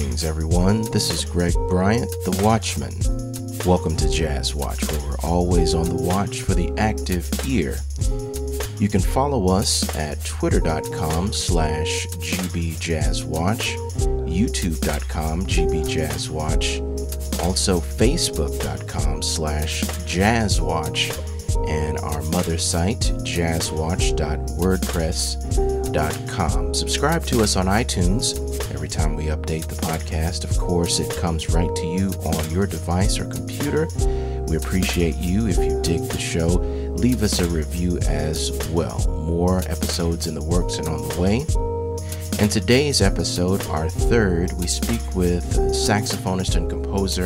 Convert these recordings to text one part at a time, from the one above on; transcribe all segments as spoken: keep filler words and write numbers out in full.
Greetings, everyone. This is Greg Bryant, the Watchman. Welcome to Jazz Watch, where we're always on the watch for the active ear. You can follow us at twitter.com slash gbjazzwatch, youtube.com gbjazzwatch, also facebook.com slash jazzwatch, and our mother site, jazzwatch dot wordpress dot com. Subscribe to us on iTunes. Every time we update the podcast, of course, it comes right to you on your device or computer. We appreciate you. If you dig the show, leave us a review as well. More episodes in the works and on the way. In today's episode, our third, we speak with saxophonist and composer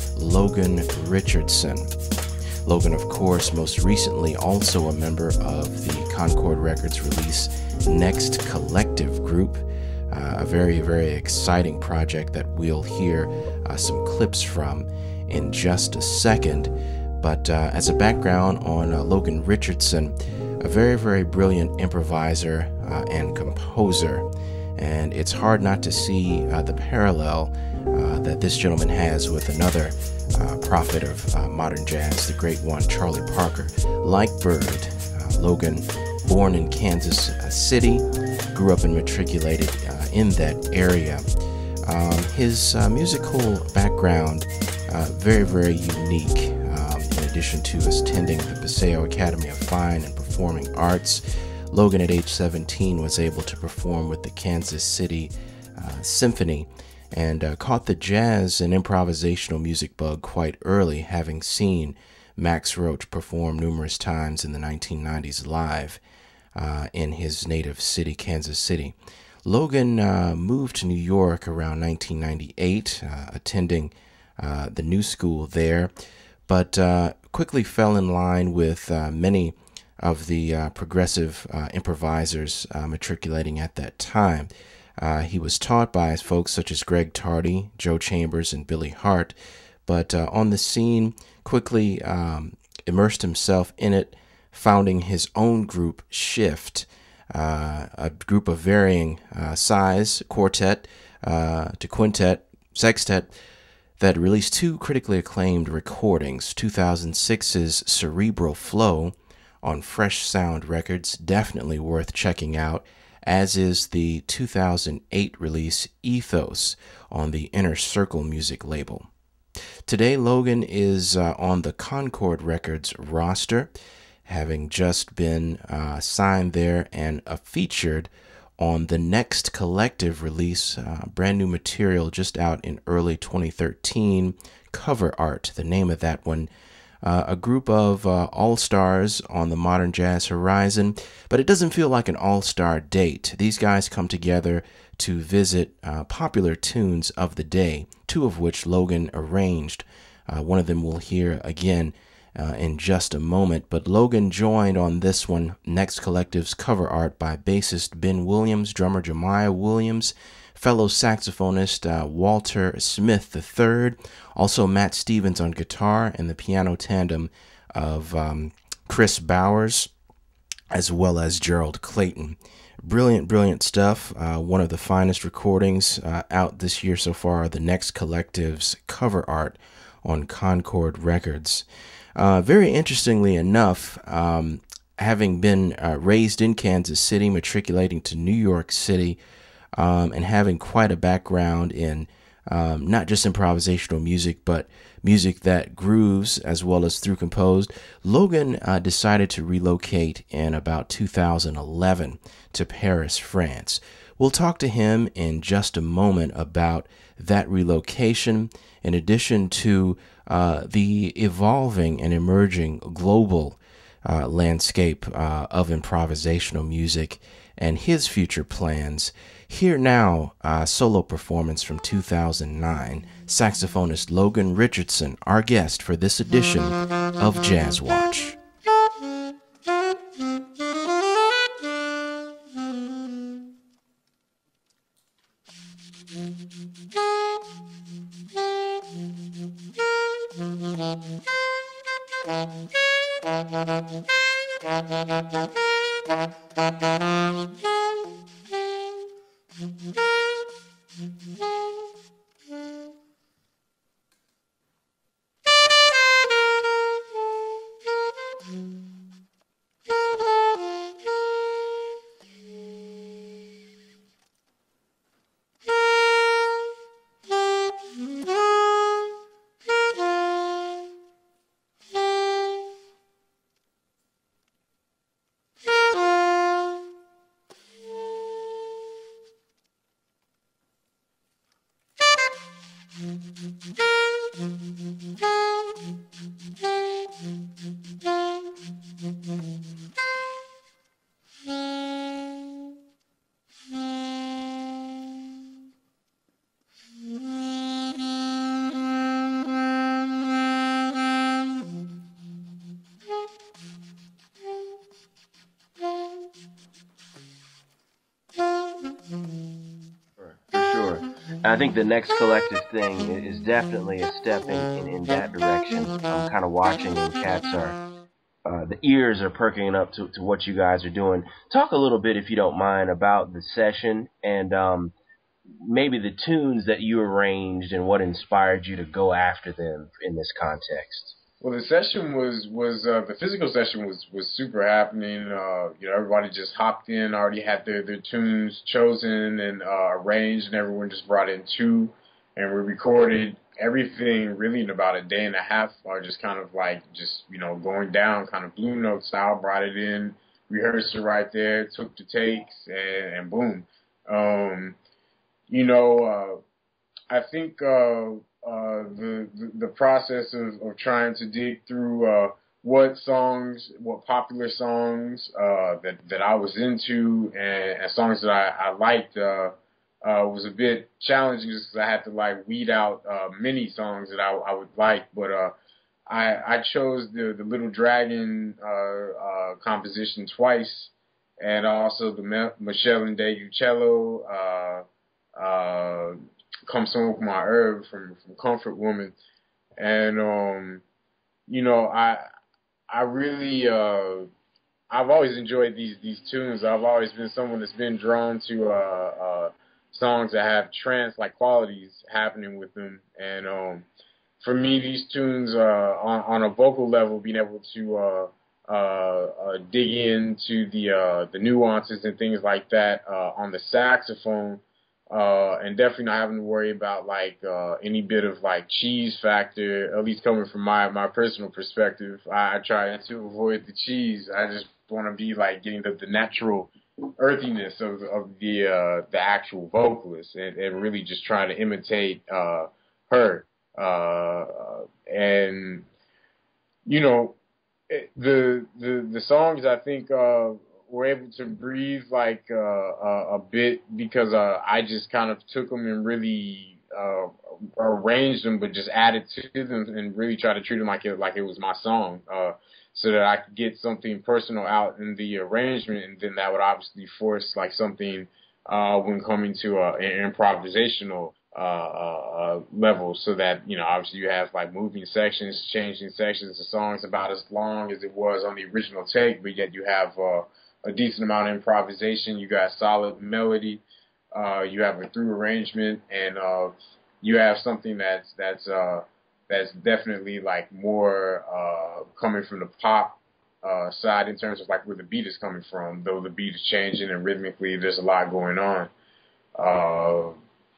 Logan Richardson. Logan, of course, most recently also a member of the Concord Records release Next Collective Group, uh, a very, very exciting project that we'll hear uh, some clips from in just a second. But uh, as a background on uh, Logan Richardson, a very, very brilliant improviser uh, and composer. And it's hard not to see uh, the parallel uh, that this gentleman has with another uh, prophet of uh, modern jazz, the great one, Charlie Parker. Like Bird, uh, Logan, born in Kansas City, grew up and matriculated uh, in that area. Um, his uh, musical background, uh, very, very unique. Um, in addition to attending the Paseo Academy of Fine and Performing Arts, Logan at age seventeen was able to perform with the Kansas City uh, Symphony and uh, caught the jazz and improvisational music bug quite early, having seen Max Roach perform numerous times in the nineteen nineties live uh, in his native city, Kansas City. Logan uh, moved to New York around nineteen ninety-eight, uh, attending uh, the New School there, but uh, quickly fell in line with uh, many of the uh, progressive uh, improvisers uh, matriculating at that time. Uh, he was taught by folks such as Greg Tardy, Joe Chambers, and Billy Hart, but uh, on the scene quickly um, immersed himself in it, founding his own group, Shift, uh, a group of varying uh, size, quartet uh, to quintet, sextet, that released two critically acclaimed recordings, two thousand six's Cerebral Flow on Fresh Sound Records, definitely worth checking out, as is the two thousand eight release Ethos on the Inner Circle music label. Today, Logan is uh, on the Concord Records roster, having just been uh, signed there and uh, featured on the Next Collective release, uh, brand new material just out in early twenty thirteen, Cover Art, the name of that one. Uh, a group of uh, all-stars on the modern jazz horizon, but it doesn't feel like an all-star date. These guys come together to visit uh, popular tunes of the day, two of which Logan arranged. Uh, one of them we'll hear again uh, in just a moment, but Logan joined on this one, Next Collective's cover art by bassist Ben Williams, drummer Jemiah Williams, fellow saxophonist uh, Walter Smith the third, also Matt Stevens on guitar, and the piano tandem of um, Chris Bowers, as well as Gerald Clayton. Brilliant, brilliant stuff. Uh, one of the finest recordings uh, out this year so far, the Next Collective's cover art on Concord Records. Uh, very interestingly enough, um, having been uh, raised in Kansas City, matriculating to New York City, Um, and having quite a background in um, not just improvisational music, but music that grooves as well as through composed, Logan uh, decided to relocate in about two thousand eleven to Paris, France. We'll talk to him in just a moment about that relocation, in addition to uh, the evolving and emerging global uh, landscape uh, of improvisational music and his future plans. Here now, a solo performance from two thousand nine, saxophonist Logan Richardson, our guest for this edition of Jazz Watch. I think the next collective thing is definitely a step in, in, in that direction. I'm kind of watching, and cats are, uh, the ears are perking up to, to what you guys are doing. Talk a little bit, if you don't mind, about the session and um, maybe the tunes that you arranged and what inspired you to go after them in this context. Well, the session was, was uh, the physical session was, was super happening. Uh, you know, everybody just hopped in, already had their, their tunes chosen and uh, arranged, and everyone just brought in two. And we recorded everything really in about a day and a half, or just kind of like just, you know, going down kind of Blue Note style, brought it in, rehearsed it right there, took the takes, and, and boom. Um, you know, uh, I think... Uh, Uh, the, the the process of, of trying to dig through uh, what songs, what popular songs uh, that that I was into, and, and songs that I, I liked uh, uh, was a bit challenging, just because I had to like weed out uh, many songs that I, I would like. But uh, I I chose the the Little Dragon uh, uh, composition twice, and also the Me- Michelle Ndegeocello. Uh, uh, Come Smoke My Herb from, from Comfort Woman. And, um, you know, I I really, uh, I've always enjoyed these, these tunes. I've always been someone that's been drawn to uh, uh, songs that have trance-like qualities happening with them. And um, for me, these tunes, uh, on, on a vocal level, being able to uh, uh, uh, dig into the, uh, the nuances and things like that uh, on the saxophone, Uh, and definitely not having to worry about like uh, any bit of like cheese factor, at least coming from my, my personal perspective. I, I try to avoid the cheese. I just want to be like getting the, the natural earthiness of, of the uh, the actual vocalist, and, and really just trying to imitate uh, her. Uh, and you know, the the the songs, I think Uh, were able to breathe like uh, uh, a bit, because uh, I just kind of took them and really uh, arranged them, but just added to them and really tried to treat them like it like it was my song, uh, so that I could get something personal out in the arrangement, and then that would obviously force like something uh, when coming to uh, an improvisational uh, uh, level, so that, you know, obviously you have like moving sections, changing sections. The song's about as long as it was on the original take, but yet you have uh, a decent amount of improvisation. You got solid melody. Uh, you have a through arrangement, and uh, you have something that's that's uh, that's definitely like more uh, coming from the pop uh, side in terms of like where the beat is coming from. Though the beat is changing and rhythmically, there's a lot going on. Uh,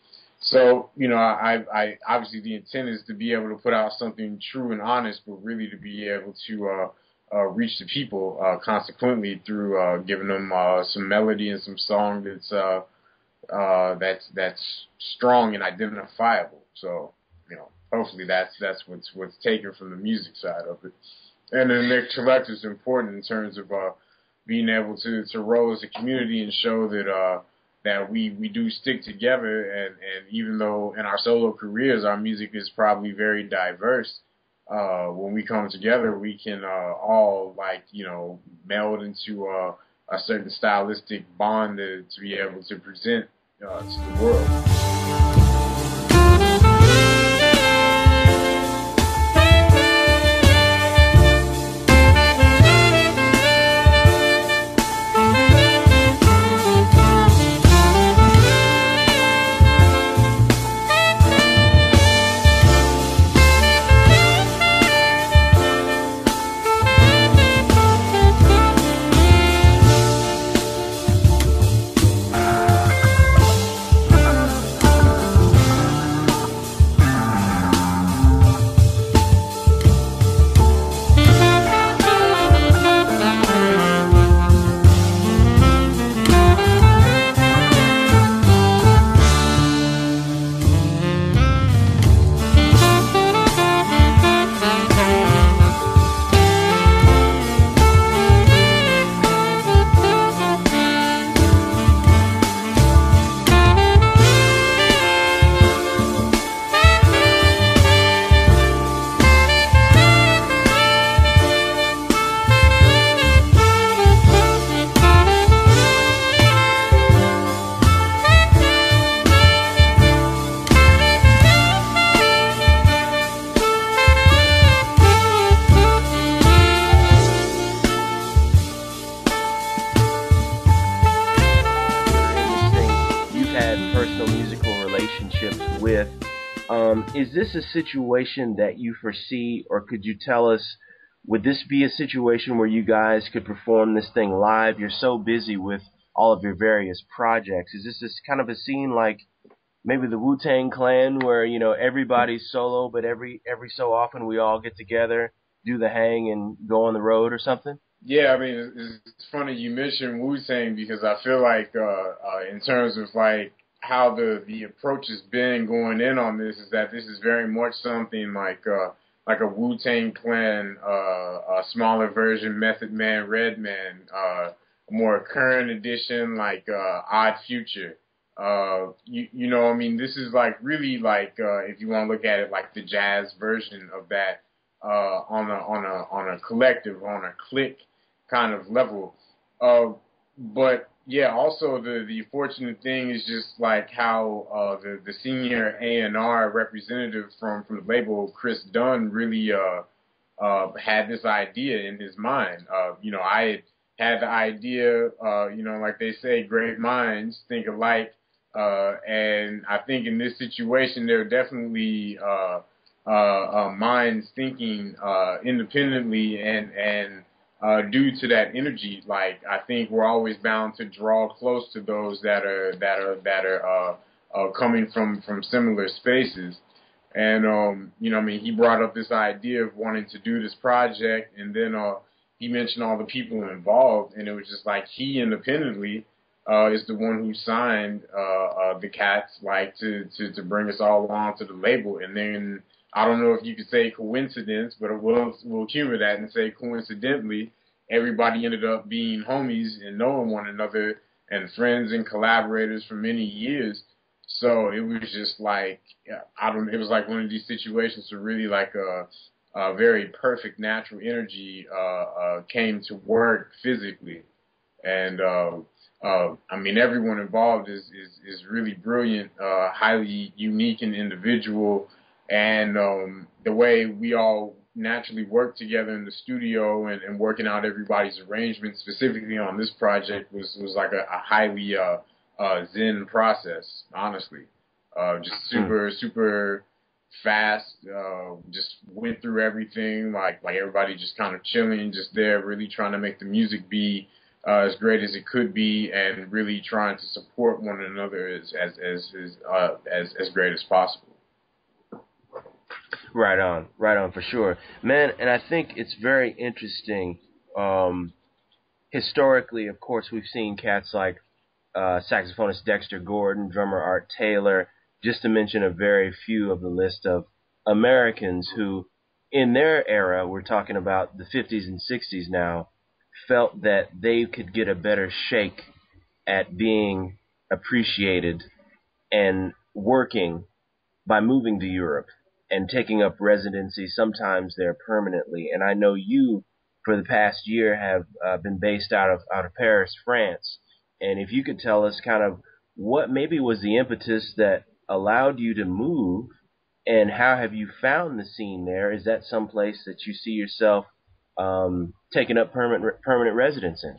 so you know, I, I obviously the intent is to be able to put out something true and honest, but really to be able to uh, Uh, reach the people uh, consequently through uh, giving them uh, some melody and some song that's uh, uh, that's that's strong and identifiable. So, you know, hopefully that's that's what's what's taken from the music side of it. And then the collective is important in terms of uh, being able to, to roll as a community and show that uh, that we, we do stick together. And, and even though in our solo careers our music is probably very diverse, Uh, when we come together, we can uh, all, like, you know, meld into uh, a certain stylistic bond to, to be able to present uh, to the world. Um, is this a situation that you foresee, or could you tell us, would this be a situation where you guys could perform this thing live? You're so busy with all of your various projects. Is this this kind of a scene like maybe the Wu-Tang Clan, where, you know, everybody's solo, but every every so often we all get together, do the hang, and go on the road or something? Yeah, I mean, it's, it's funny you mentioned Wu-Tang because I feel like uh, uh, in terms of like how the, the approach has been going in on this is that this is very much something like uh, like a Wu-Tang Clan, uh, a smaller version, Method Man, Redman, uh, a more current edition like uh, Odd Future. Uh, you, you know, I mean, this is like really like uh, if you want to look at it like the jazz version of that uh, on a on a on a collective, on a clique kind of level. Uh, but yeah, also the, the fortunate thing is just like how uh, the, the senior A and R representative from, from the label, Chris Dunn, really uh, uh, had this idea in his mind. Uh, you know, I had the idea, uh, you know, like they say, great minds think alike. Uh, and I think in this situation, there are definitely uh, uh, uh, minds thinking uh, independently and, and Uh, due to that energy, like I think we're always bound to draw close to those that are that are that are uh, uh, coming from, from similar spaces. And um, you know, I mean, he brought up this idea of wanting to do this project, and then uh, he mentioned all the people involved, and it was just like he independently uh, is the one who signed uh, uh, the Cats, like to, to to bring us all along to the label, and then. I don't know if you could say coincidence, but we'll, we'll humor that and say coincidentally, everybody ended up being homies and knowing one another and friends and collaborators for many years. So it was just like, I don't, it was like one of these situations where really like a, a very perfect natural energy uh, uh, came to work physically. And, uh, uh, I mean, everyone involved is, is, is really brilliant, uh, highly unique and individual. And um, the way we all naturally work together in the studio and, and working out everybody's arrangements, specifically on this project, was, was like a, a highly uh, uh, zen process, honestly. Uh, just super, super fast, uh, just went through everything, like like everybody just kind of chilling, just there, really trying to make the music be uh, as great as it could be and really trying to support one another as, as, as, as, uh, as, as great as possible. Right on, right on, for sure, man. And I think it's very interesting. Um, historically, of course, we've seen cats like uh, saxophonist Dexter Gordon, drummer Art Taylor, just to mention a very few of the list of Americans who, in their era, we're talking about the fifties and sixties now, felt that they could get a better shake at being appreciated and working by moving to Europe and taking up residency, sometimes there permanently. And I know you, for the past year, have uh, been based out of out of Paris, France. And if you could tell us kind of what maybe was the impetus that allowed you to move, and how have you found the scene there? Is that someplace that you see yourself um, taking up permanent permanent residence in?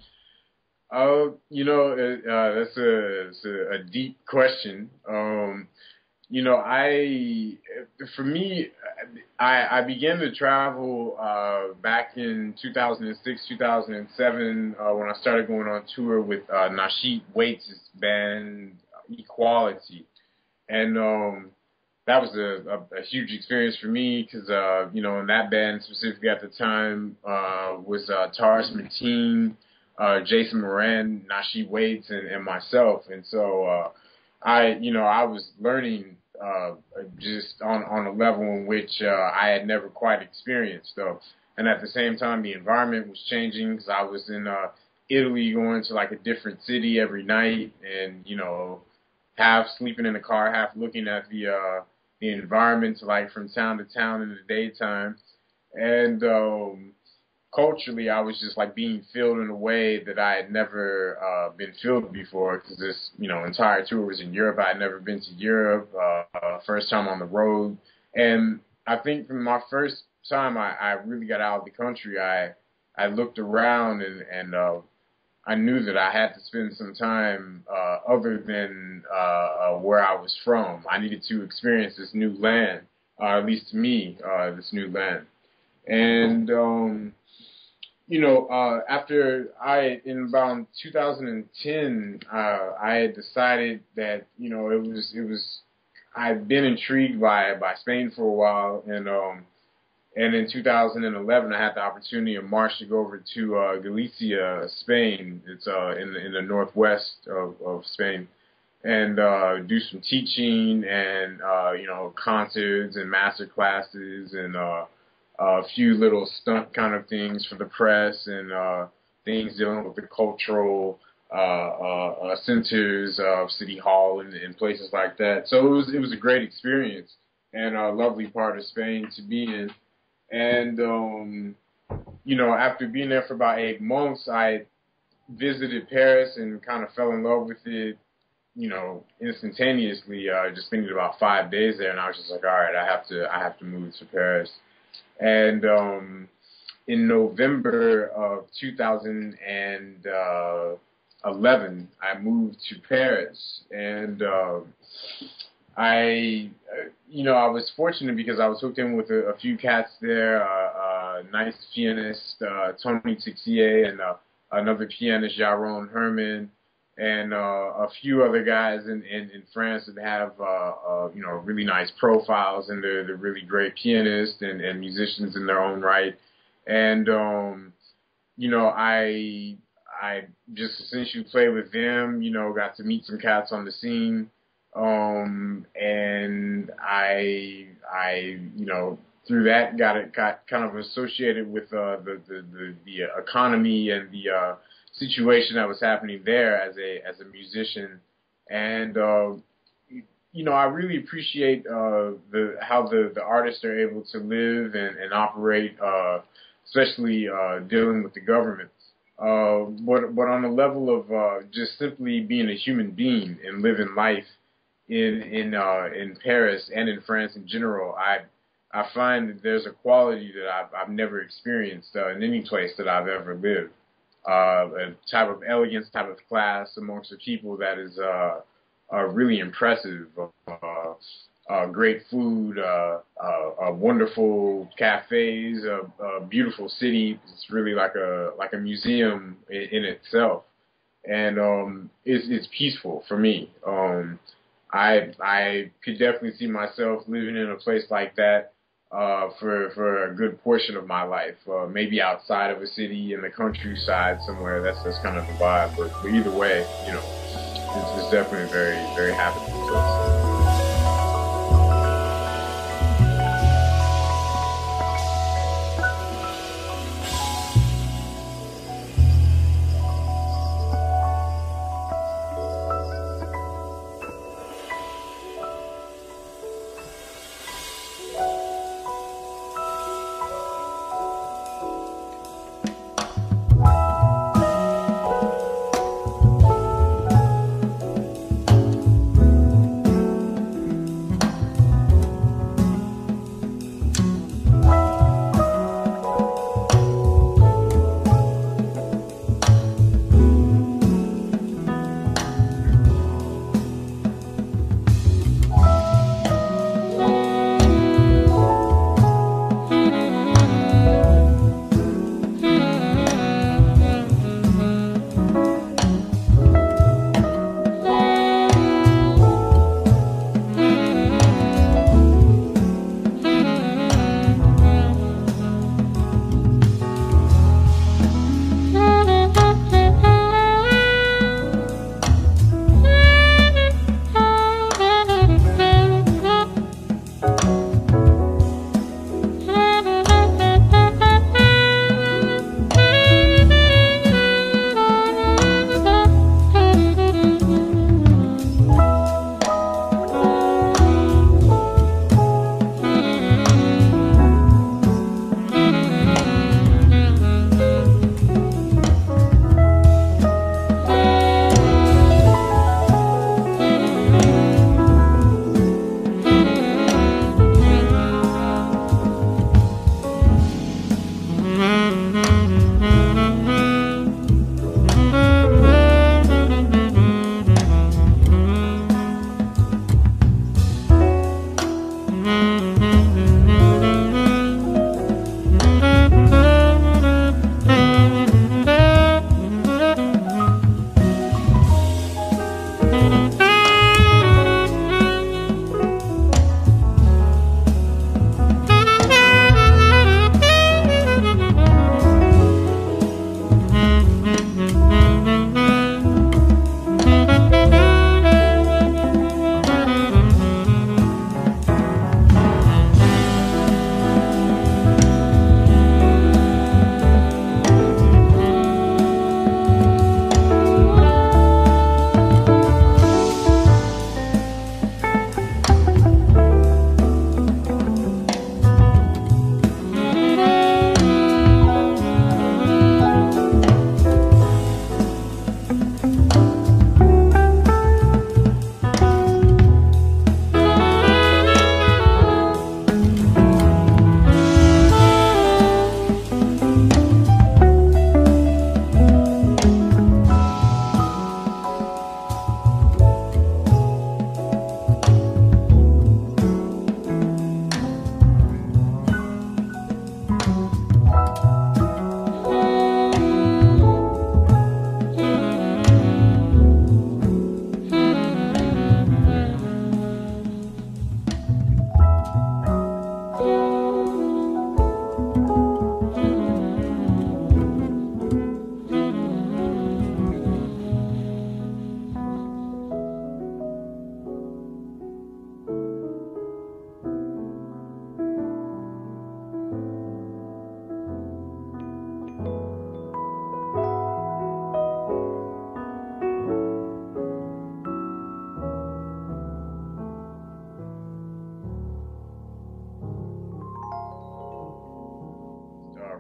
Uh, you know, uh, that's a, it's a, a deep question. Um, You know, I, for me, I, I began to travel uh, back in two thousand six, two thousand seven uh, when I started going on tour with uh, Nasheed Waits' band Equality. And um, that was a, a, a huge experience for me because, uh, you know, in that band specifically at the time uh, was uh, Taurus Mateen, uh, Jason Moran, Nasheed Waits, and, and myself. And so, uh, I, you know, I was learning uh, just on, on a level in which uh, I had never quite experienced, though. And at the same time, the environment was changing because I was in uh, Italy going to like a different city every night and, you know, half sleeping in the car, half looking at the, uh, the environment like from town to town in the daytime. And, um, culturally, I was just like being filled in a way that I had never uh, been filled before because this, you know, entire tour was in Europe. I had never been to Europe, uh, uh, first time on the road. And I think from my first time I, I really got out of the country, I I looked around and, and uh, I knew that I had to spend some time uh, other than uh, uh, where I was from. I needed to experience this new land, uh, at least to me, uh, this new land. And, um, you know, uh, after I, in about two thousand ten, uh, I had decided that, you know, it was, it was, I'd been intrigued by, by Spain for a while, and, um, And in two thousand eleven, I had the opportunity in March to go over to uh, Galicia, Spain. It's uh, in the in the northwest of, of Spain, and uh, do some teaching and uh, you know concerts and master classes and uh, a few little stunt kind of things for the press and uh, things dealing with the cultural uh, uh, uh, centers of City Hall and, and places like that. So it was it was a great experience and a lovely part of Spain to be in. And, um, you know, after being there for about eight months, I visited Paris and kind of fell in love with it, you know, instantaneously, uh, just thinking about five days there. And I was just like, all right, I have to, I have to move to Paris. And, um, in November of two thousand eleven, I moved to Paris. And, uh, I, uh, you know, I was fortunate because I was hooked in with a, a few cats there, uh, uh, nice pianist, uh, Tony Tixier, and uh, another pianist, Jaron Herman, and uh, a few other guys in, in, in France that have, uh, uh, you know, really nice profiles, and they're, they're really great pianists and, and musicians in their own right. And, um, you know, I, I just essentially played with them, you know, got to meet some cats on the scene. Um, and I, I, you know, through that got it, got kind of associated with, uh, the, the, the, the economy and the, uh, situation that was happening there as a, as a musician. And, uh, you know, I really appreciate, uh, the, how the, the artists are able to live and, and operate, uh, especially, uh, dealing with the government. Uh, but, but on the level of, uh, just simply being a human being and living life, in in uh, in Paris and in France in general, I I find that there's a quality that I've I've never experienced uh, in any place that I've ever lived. Uh, a type of elegance, type of class amongst the people that is uh, uh, really impressive. Uh, uh, great food, uh, uh, uh, wonderful cafes, a uh, uh, beautiful city. It's really like a like a museum in, in itself, and um, it's it's peaceful for me. Um, I I could definitely see myself living in a place like that uh, for for a good portion of my life. Uh, maybe outside of a city, in the countryside somewhere. That's that's kind of the vibe. But, but either way, you know, it's, it's definitely a very very happy place.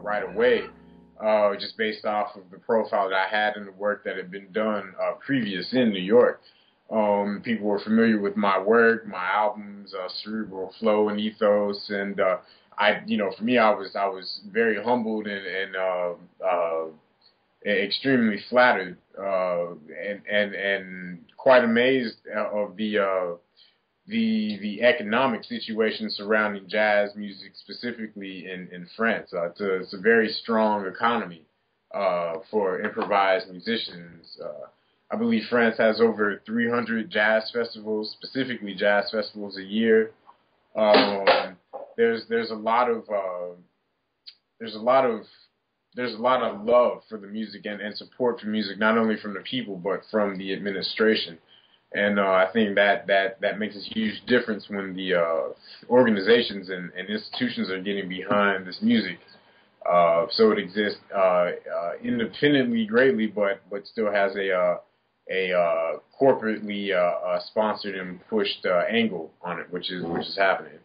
right away, uh, just based off of the profile that I had and the work that had been done uh, previous in New York. Um, people were familiar with my work, my albums, uh, Cerebral Flow and Ethos, and uh, I, you know, for me, I was I was very humbled and, and uh, uh, extremely flattered uh, and and and quite amazed of the uh, the the economic situation surrounding jazz music, specifically in in France. Uh, it's, a, it's a very strong economy uh, for improvised musicians. Uh, I believe France has over three hundred jazz festivals, specifically jazz festivals, a year. Um, there's there's a lot of uh, there's a lot of there's a lot of love for the music and, and support for music, not only from the people but from the administration. And uh, I think that, that, that makes a huge difference when the uh, organizations and, and institutions are getting behind this music. Uh, so it exists uh, uh, independently greatly, but but still has a uh, a uh, corporately uh, uh, sponsored and pushed uh, angle on it, which is which is happening.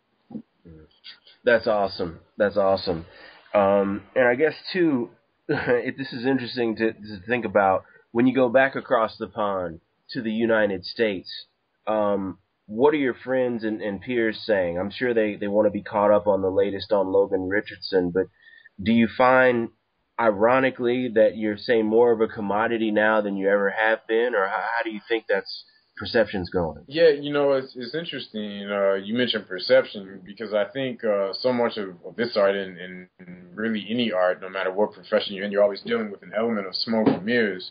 That's awesome. That's awesome. Um, and I guess too, it, this is interesting to, to think about when you go back across the pond to the United States. Um, what are your friends and, and peers saying? I'm sure they, they want to be caught up on the latest on Logan Richardson, but do you find, ironically, that you're saying more of a commodity now than you ever have been, or how, how do you think that's perception's going? Yeah, you know, it's it's interesting. Uh, you mentioned perception because I think uh, so much of, of this art and, and really any art, no matter what profession you're in, you're always dealing with an element of smoke and mirrors.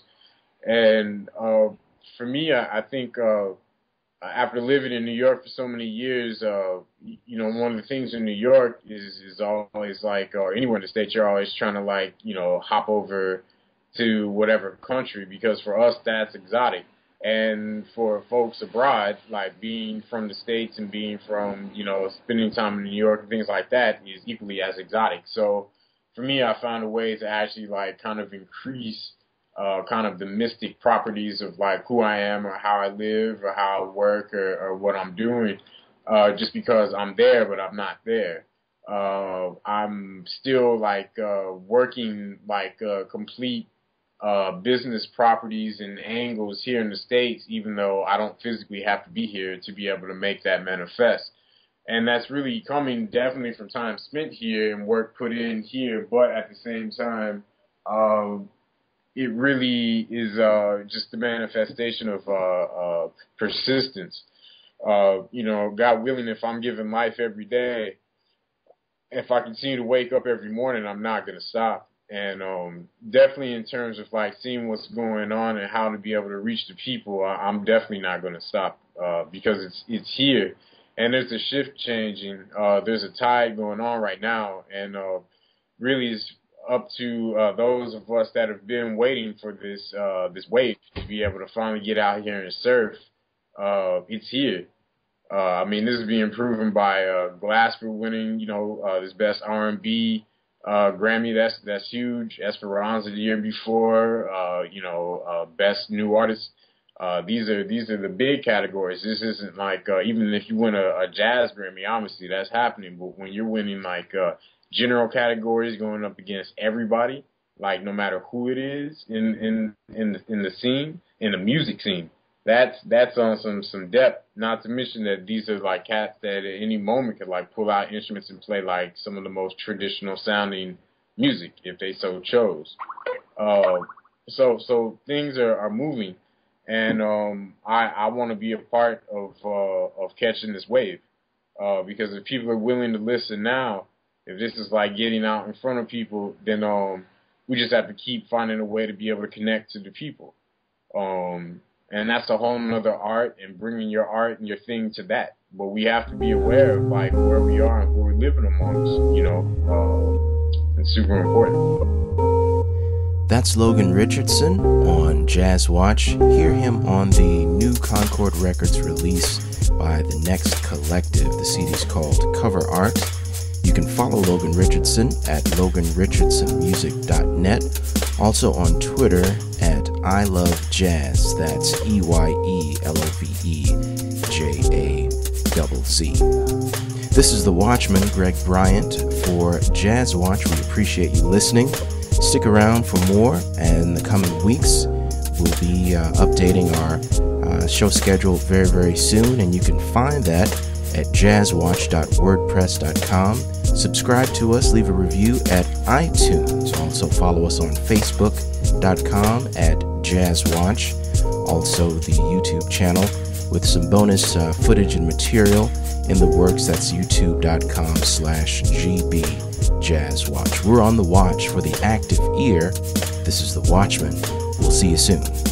And uh, for me, I, I think uh, after living in New York for so many years, uh, you know, one of the things in New York is is always like, or anywhere in the States, you're always trying to like, you know, hop over to whatever country because for us that's exotic. And for folks abroad, like being from the States and being from, you know, spending time in New York and things like that is equally as exotic. So for me, I found a way to actually like kind of increase uh, kind of the mystic properties of like who I am or how I live or how I work or, or what I'm doing uh, just because I'm there, but I'm not there. Uh, I'm still like uh, working like uh, complete Uh, business properties and angles here in the States, even though I don't physically have to be here to be able to make that manifest. And that's really coming definitely from time spent here and work put in here, but at the same time, um, it really is uh, just the manifestation of uh, uh, persistence. Uh, you know, God willing, if I'm giving life every day, if I continue to wake up every morning, I'm not going to stop. And um, definitely in terms of like seeing what's going on and how to be able to reach the people, I, I'm definitely not going to stop uh, because it's it's here, and there's a shift changing. Uh, there's a tide going on right now, and uh, really it's up to uh, those of us that have been waiting for this uh, this wave to be able to finally get out here and surf. Uh, it's here. Uh, I mean, this is being proven by uh, Glasper winning, you know, uh, this best R and B. Uh, Grammy, that's that's huge. Esperanza the year before, uh, you know, uh, best new artist. Uh, these are these are the big categories. This isn't like uh, even if you win a, a jazz Grammy, obviously that's happening. But when you're winning like uh, general categories, going up against everybody, like no matter who it is in in in the, in the scene, in the music scene, that's that's on some some depth. Not to mention that these are like cats that at any moment could like pull out instruments and play like some of the most traditional sounding music if they so chose. Uh, so so things are, are moving, and um, I I want to be a part of uh, of catching this wave uh, because if people are willing to listen now, if this is like getting out in front of people, then um, we just have to keep finding a way to be able to connect to the people. Um, And that's a whole nother art and bringing your art and your thing to that. But we have to be aware of like where we are and who we're living amongst, you know. Uh, it's super important. That's Logan Richardson on Jazz Watch. Hear him on the new Concord Records release by The Next Collective. The C D's called Cover Art. You can follow Logan Richardson at logan richardson music dot net. Also on Twitter at I Love Jazz. That's E Y E L O V E J A Z Z. This is The Watchman, Greg Bryant, for Jazz Watch. We appreciate you listening. Stick around for more, and in the coming weeks, we'll be uh, updating our uh, show schedule very, very soon, and you can find that at jazz watch dot wordpress dot com. Subscribe to us, leave a review at iTunes. Also follow us on facebook dot com at jazzwatch. Also the YouTube channel with some bonus uh, footage and material in the works. That's youtube dot com slash gb jazzwatch. We're on the watch for the active ear. This is The Watchman. We'll see you soon.